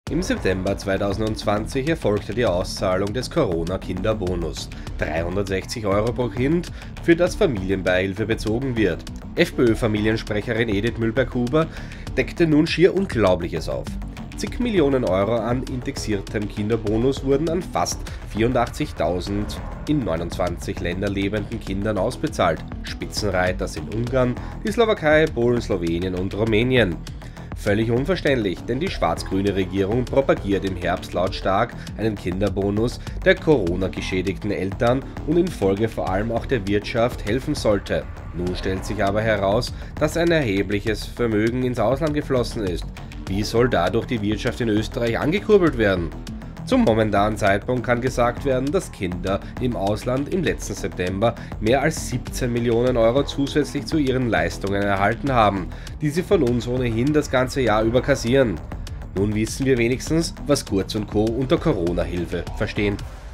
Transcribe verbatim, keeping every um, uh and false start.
Im September zweitausendzwanzig erfolgte die Auszahlung des Corona-Kinderbonus. dreihundertsechzig Euro pro Kind, für das Familienbeihilfe bezogen wird. FPÖ-Familiensprecherin Edith Mühlberg-Huber deckte nun schier Unglaubliches auf. Zig Millionen Euro an indexiertem Kinderbonus wurden an fast vierundachtzigtausend in neunundzwanzig Ländern lebenden Kindern ausbezahlt. Spitzenreiter sind Ungarn, die Slowakei, Polen, Slowenien und Rumänien. Völlig unverständlich, denn die schwarz-grüne Regierung propagiert im Herbst lautstark einen Kinderbonus, der Corona-geschädigten Eltern und in Folge vor allem auch der Wirtschaft helfen sollte. Nun stellt sich aber heraus, dass ein erhebliches Vermögen ins Ausland geflossen ist. Wie soll dadurch die Wirtschaft in Österreich angekurbelt werden? Zum momentanen Zeitpunkt kann gesagt werden, dass Kinder im Ausland im letzten September mehr als siebzehn Millionen Euro zusätzlich zu ihren Leistungen erhalten haben, die sie von uns ohnehin das ganze Jahr über kassieren. Nun wissen wir wenigstens, was Kurz und Co. unter Corona-Hilfe verstehen.